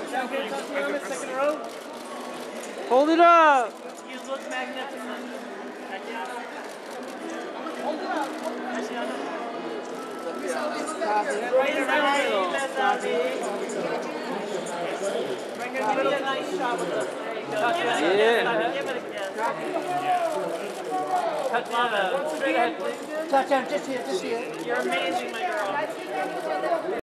Second row. Hold it up. You look magnificent. Tatyana. Hold it up. Tatyana. Right around. Bring it a little nice shot with us. There you go. Yeah. Give it a kiss. Tatyana. Tatyana, just here, just here. You're amazing, my girl.